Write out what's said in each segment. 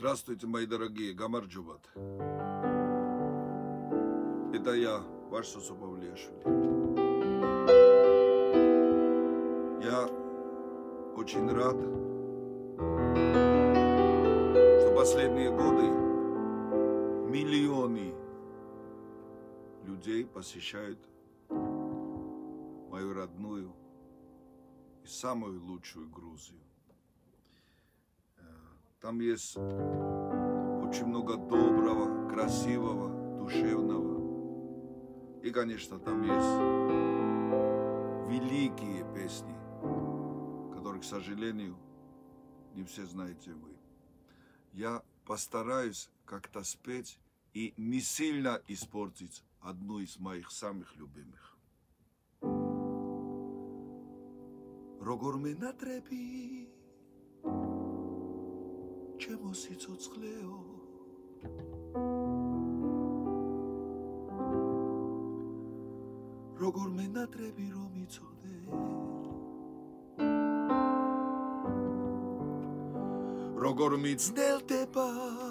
Здравствуйте, мои дорогие, Гамарджубат. Это я, ваш Сосо Павлиашвили. Я очень рад, что последние годы миллионы людей посещают мою родную и самую лучшую Грузию. Там есть очень много доброго, красивого, душевного. И, конечно, там есть великие песни, которые, к сожалению, не все знаете вы. Я постараюсь как-то спеть и не сильно испортить одну из моих самых любимых. Როგორ მენატრები ჩემო სიცოცხლეო როგორ მენატრები რომ იცოდე როგორ მიცნელდება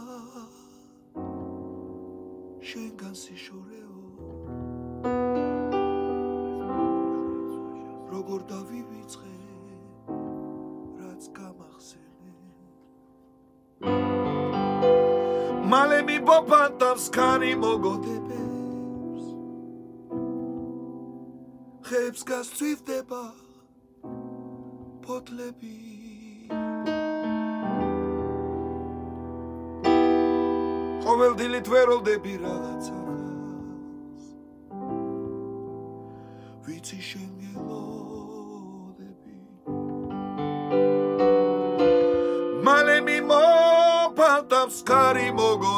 შენგან სიშორეო როგორ დავივიწყე რაც გამახსენე მალე მიბობანტავს ქარი მოგოდებებს ხებს გასწვივდება ფოთლები ყოველდილით ვეროლდები რაღაცას ვიცი შენ გელოდები მალე მიმოფალტავს ქარი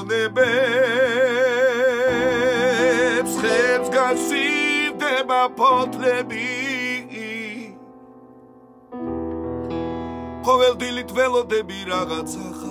მოგონებებს ხებს გასწვივდება ფოთლები ყოველდილით ველოდები რაღაც ახალს